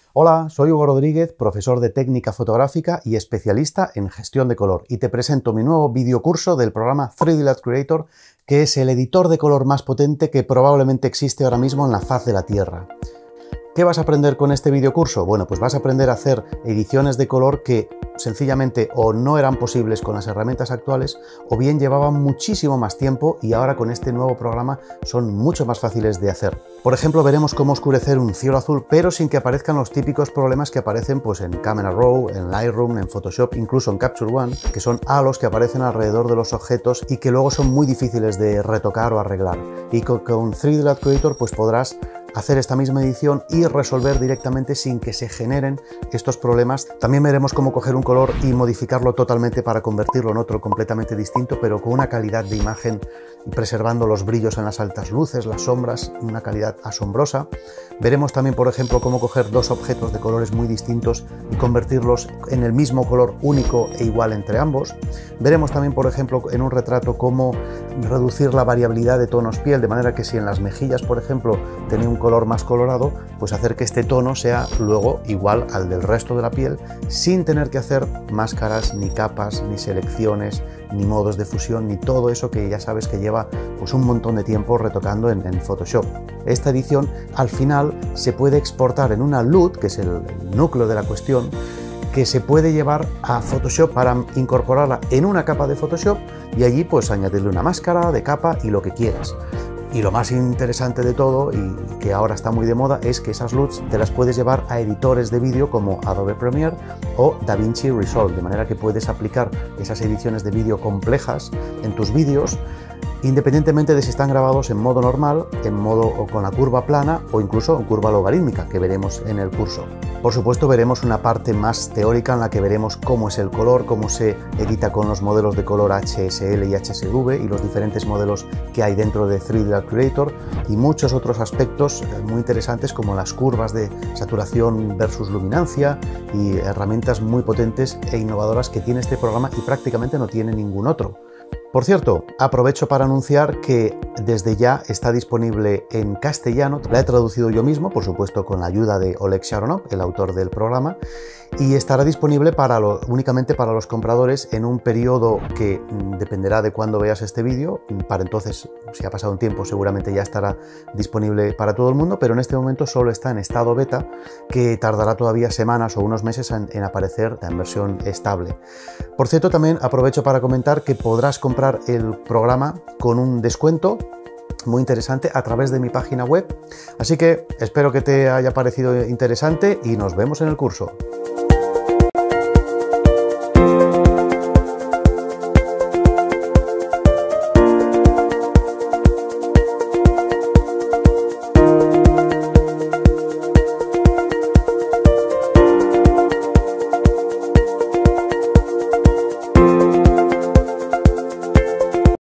Hola, soy Hugo Rodríguez, profesor de técnica fotográfica y especialista en gestión de color, y te presento mi nuevo videocurso del programa 3D Luxe Creator, que es el editor de color más potente que probablemente existe ahora mismo en la faz de la Tierra. ¿Qué vas a aprender con este videocurso? Bueno, pues vas a aprender a hacer ediciones de color que sencillamente o no eran posibles con las herramientas actuales o bien llevaban muchísimo más tiempo y ahora con este nuevo programa son mucho más fáciles de hacer. Por ejemplo, veremos cómo oscurecer un cielo azul pero sin que aparezcan los típicos problemas que aparecen pues, en Camera Raw, en Lightroom, en Photoshop, incluso en Capture One, que son halos que aparecen alrededor de los objetos y que luego son muy difíciles de retocar o arreglar. Y con 3D Luxe Creator pues podrás hacer esta misma edición y resolver directamente sin que se generen estos problemas. También veremos cómo coger un color y modificarlo totalmente para convertirlo en otro completamente distinto, pero con una calidad de imagen preservando los brillos en las altas luces, las sombras, una calidad asombrosa. Veremos también, por ejemplo, cómo coger dos objetos de colores muy distintos y convertirlos en el mismo color único e igual entre ambos. Veremos también, por ejemplo, en un retrato cómo reducir la variabilidad de tonos piel, de manera que si en las mejillas, por ejemplo, tenía un color más colorado, pues hacer que este tono sea luego igual al del resto de la piel, sin tener que hacer máscaras, ni capas, ni selecciones, ni modos de fusión, ni todo eso que ya sabes que lleva pues un montón de tiempo retocando en Photoshop. Esta edición al final se puede exportar en una LUT, que es el núcleo de la cuestión, que se puede llevar a Photoshop para incorporarla en una capa de Photoshop y allí pues añadirle una máscara de capa y lo que quieras. Y lo más interesante de todo, y que ahora está muy de moda, es que esas LUTs te las puedes llevar a editores de vídeo como Adobe Premiere o DaVinci Resolve, de manera que puedes aplicar esas ediciones de vídeo complejas en tus vídeos, independientemente de si están grabados en modo normal, en modo o con la curva plana o incluso en curva logarítmica, que veremos en el curso. Por supuesto, veremos una parte más teórica en la que veremos cómo es el color, cómo se edita con los modelos de color HSL y HSV y los diferentes modelos que hay dentro de 3D Luxe Creator y muchos otros aspectos muy interesantes como las curvas de saturación versus luminancia y herramientas muy potentes e innovadoras que tiene este programa y prácticamente no tiene ningún otro. Por cierto, aprovecho para anunciar que desde ya está disponible en castellano, la he traducido yo mismo, por supuesto con la ayuda de Oleg Sharonov, el autor del programa, y estará disponible únicamente para los compradores en un periodo que dependerá de cuándo veas este vídeo. Para entonces, si ha pasado un tiempo, seguramente ya estará disponible para todo el mundo, pero en este momento solo está en estado beta, que tardará todavía semanas o unos meses en aparecer en versión estable. Por cierto, también aprovecho para comentar que podrás comprar el programa con un descuento muy interesante a través de mi página web. Así que espero que te haya parecido interesante y nos vemos en el curso.